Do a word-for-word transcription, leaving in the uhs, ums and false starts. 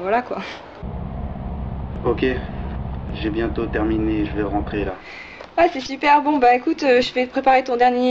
voilà quoi. Ok, j'ai bientôt terminé, je vais rentrer là. Ah c'est super, bon bah écoute, euh, je vais te préparer ton dernier